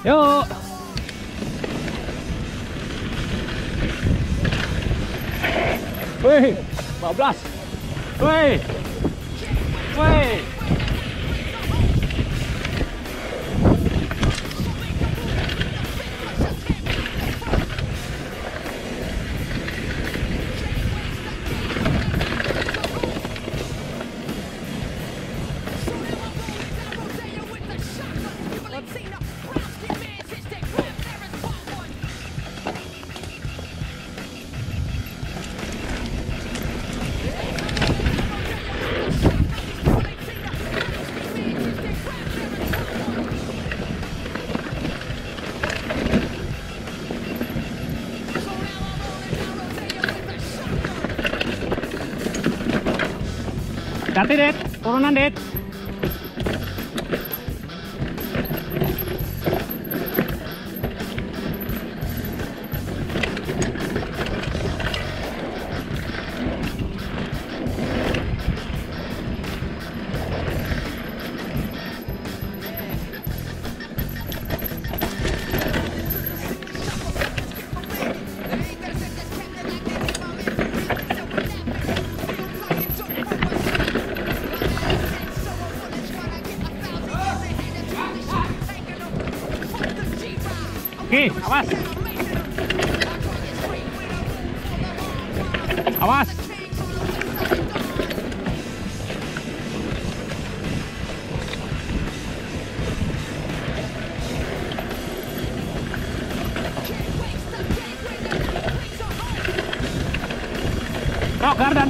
Yuk. Wih, 15. Wih. Wih. Hati, Det. Turunan, Det. Oke, awas. Awas. Rok, gardan.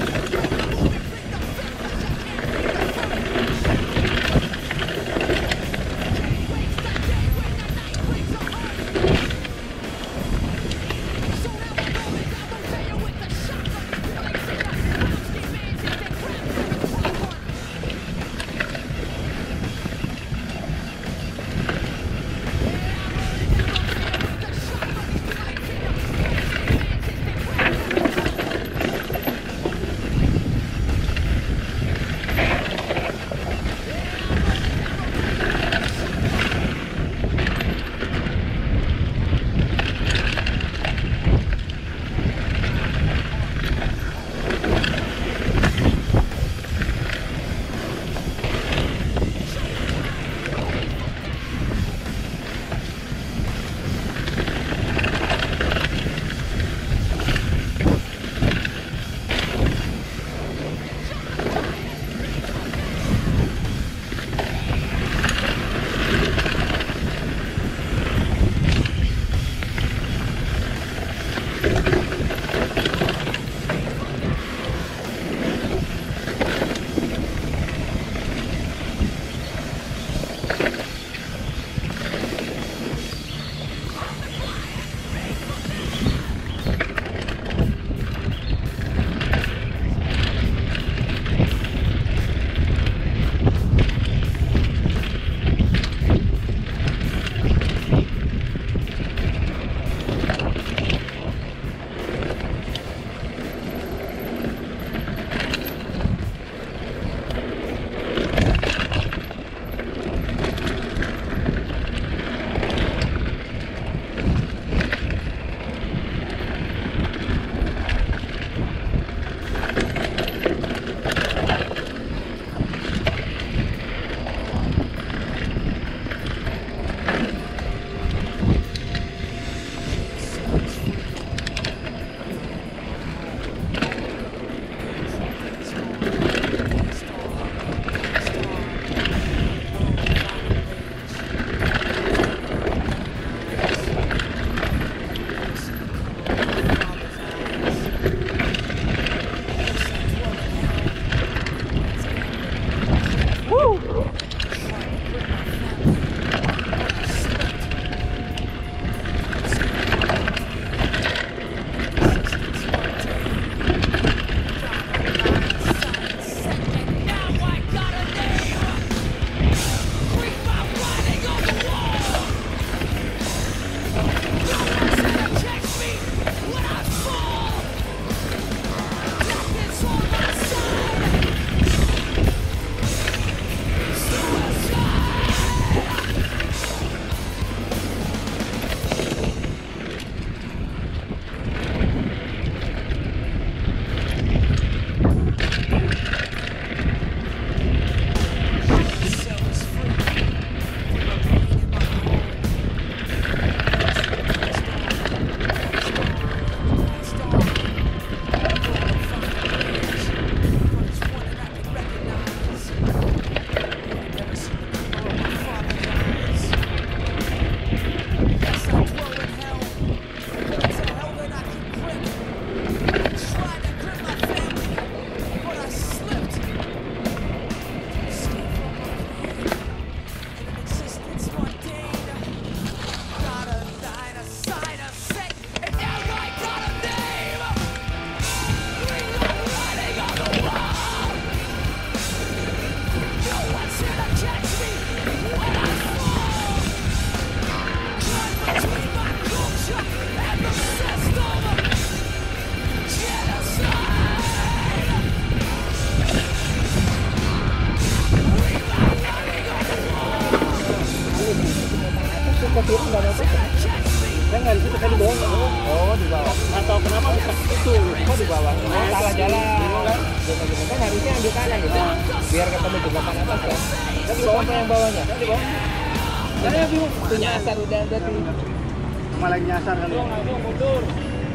ke kiri nggak ada. Saya nggak di situ, saya di bawah. Oh, di bawah. Atau kenapa bisa itu? Kok di bawah? Oh, salah jalan. Kan harusnya ambil kanan gitu. Biar ketemu jembatan atas kan. Saya di bawah yang bawahnya. Saya di bawah. Saya bingung. Itu nyasar udah berarti. Malah nyasar kali. Mundur.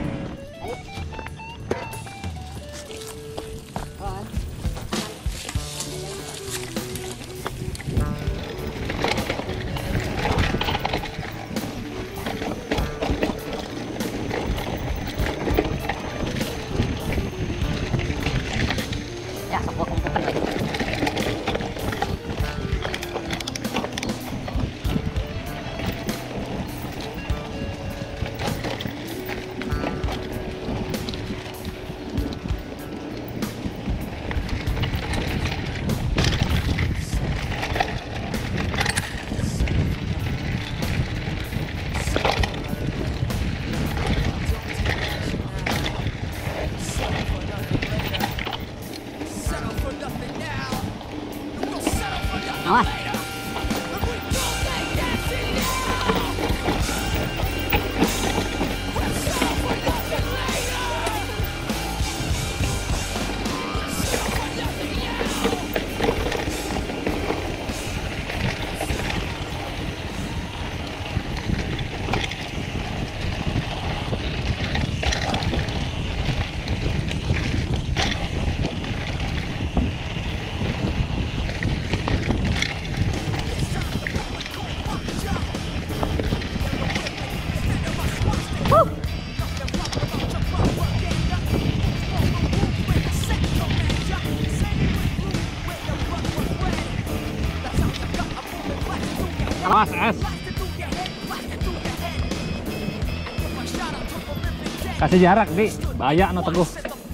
Awas. Awas, es. Kasih jarak, Di. Bahaya no teguh.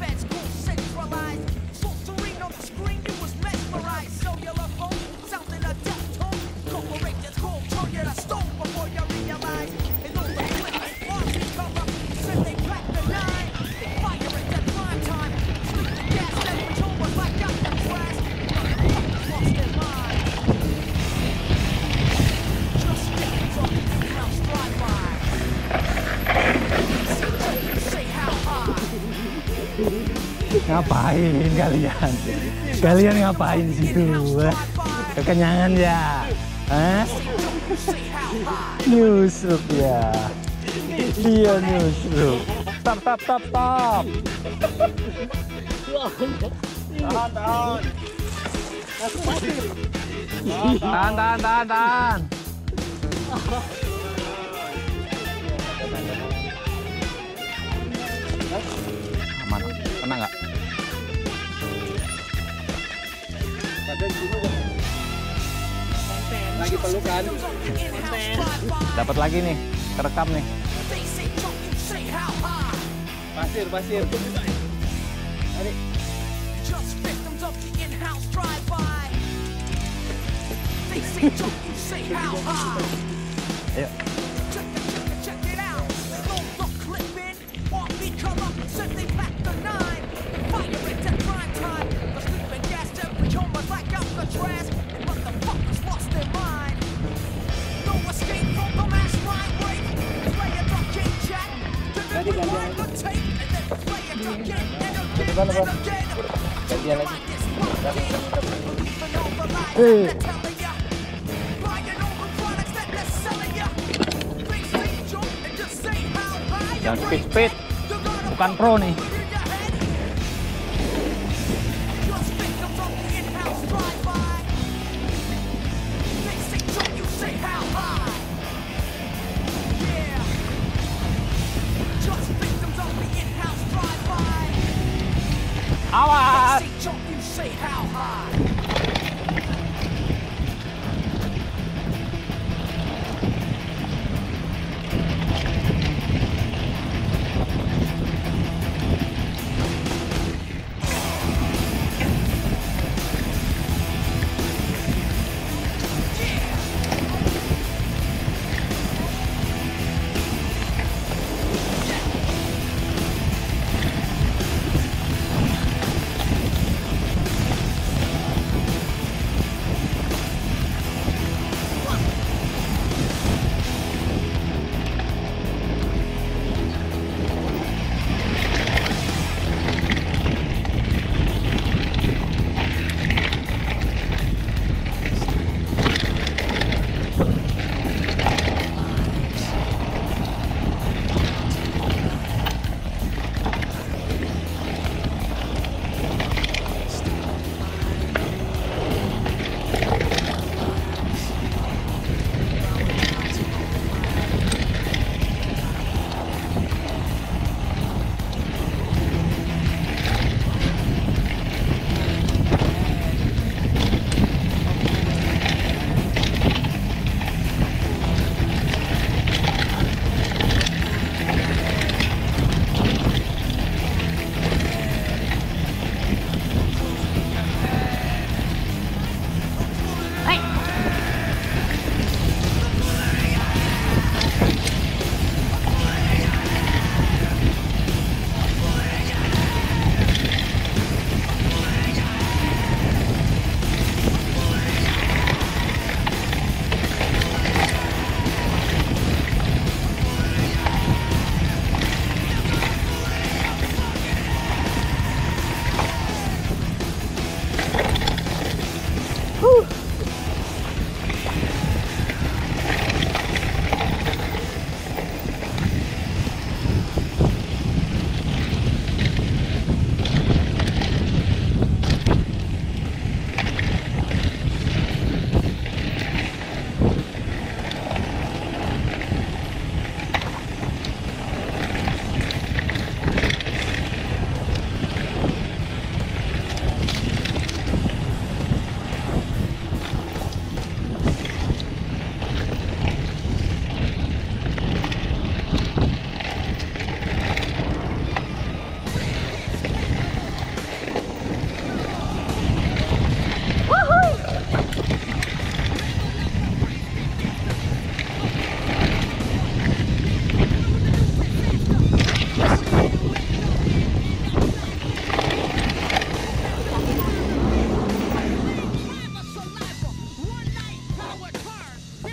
Ngapain kalian? Kalian ngapain di situ? Kekenyangan ya? Hah? Nyusup ya? Iya nyusup. Stop, stop, stop, stop. Tahan, tahan. Tahan, tahan, tahan, tahan. Aman, tenang nggak? Lagi pelukan. Dapat lagi nih, kerekam nih. Pasir, pasir. Adik. Ayo. Gantian lagi. Jangan speed, bukan pro nih. Awas.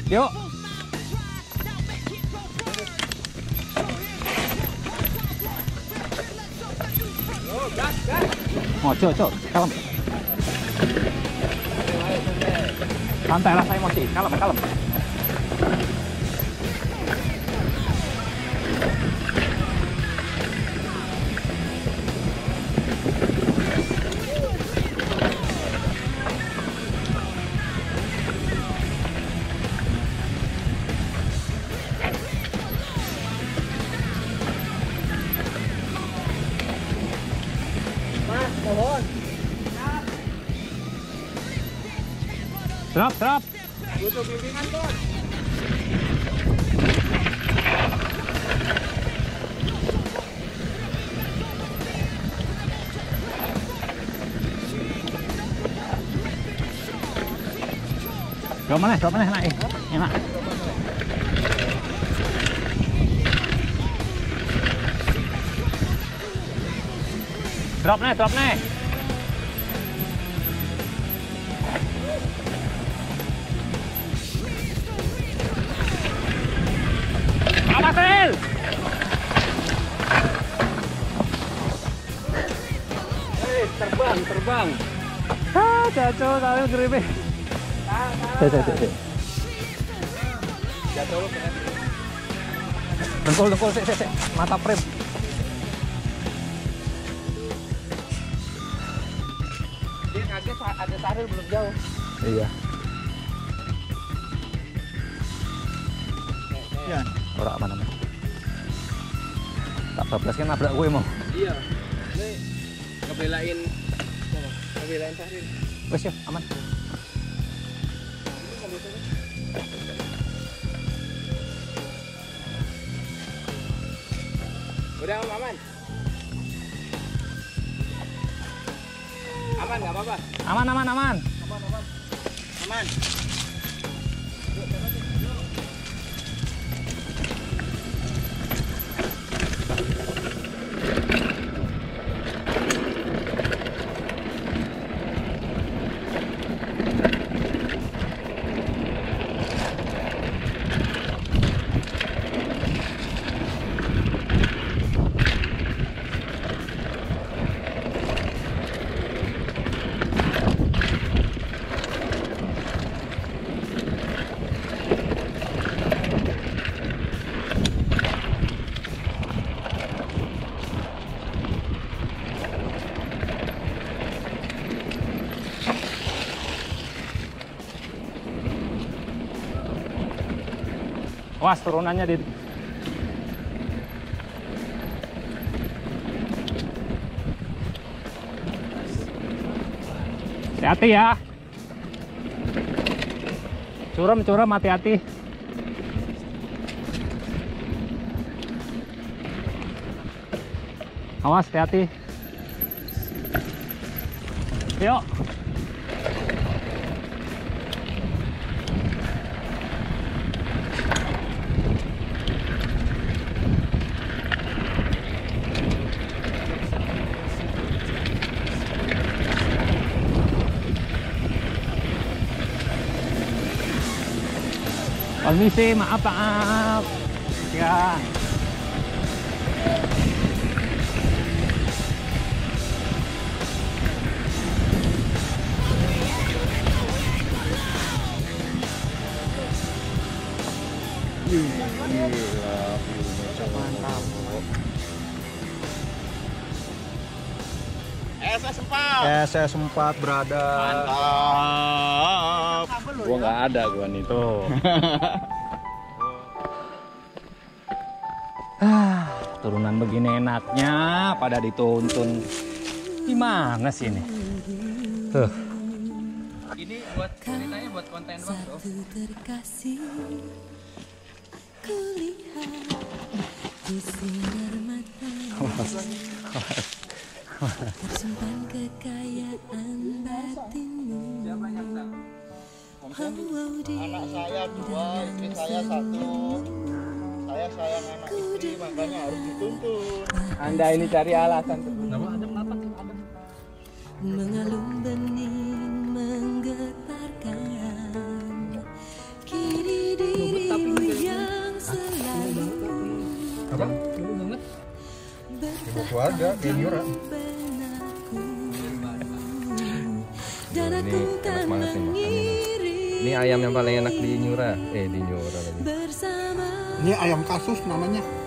Yuk. Oh, cok, kalem. Santai lah, saya emosi. Kalem. Drop. Butuh bimbingan, Bos. Drop mana enak. Enak. Drop nih. Asil. Terbang. Jatuh sambil gerimis. Cek. Jatuh. Dengkul, sik. Mata frame. Dia kaget ada Saril belum jauh. Iya. Ya. Ora aman. Tak bablas kan nabrak gue mau. Iya. Ini ngebelain Saril. Wes ya, aman. Udah aman. Aman nggak apa-apa. Aman. Awas turunannya di hati-hati ya. Curam hati-hati. Awas hati-hati. Yuk. Permisi, maaf. Ya. Mantap. SS4 berada. Mantap. Gua nggak ada nih tuh. Turunan begini enaknya pada dituntun. Gimana sih ini? Ini buat ceritanya buat konten Bang, Bro. Terkasih kulihat di sinar mata tersimpan kekayaan batinmu. Anak saya 2, istri saya 1. Saya sayang anak istri, makanya harus dituntun. Anda ini cari alasan. Mengalun bening menggetarkan kini di Keluarga, kayak Nyura. Dan aku Ini enak kan banget nih makannya. mengiring Ini ayam yang paling enak di Nyura. Di Nyura lagi. bersama Ini ayam kasus namanya.